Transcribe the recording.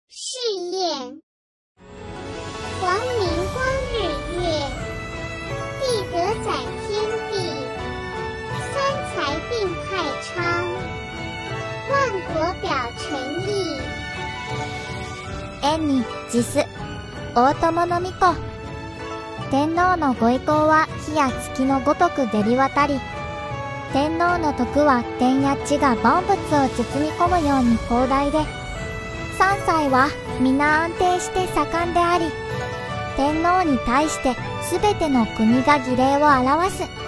事业。皇明光日月，地德载天地，三才并太昌，万国表诚意。 円に実、大友の巫女。天皇のご意向は火や月のごとく出り渡り、天皇の徳は天や地が万物を包み込むように広大で、三歳は皆安定して盛んであり、天皇に対してすべての国が儀礼を表す。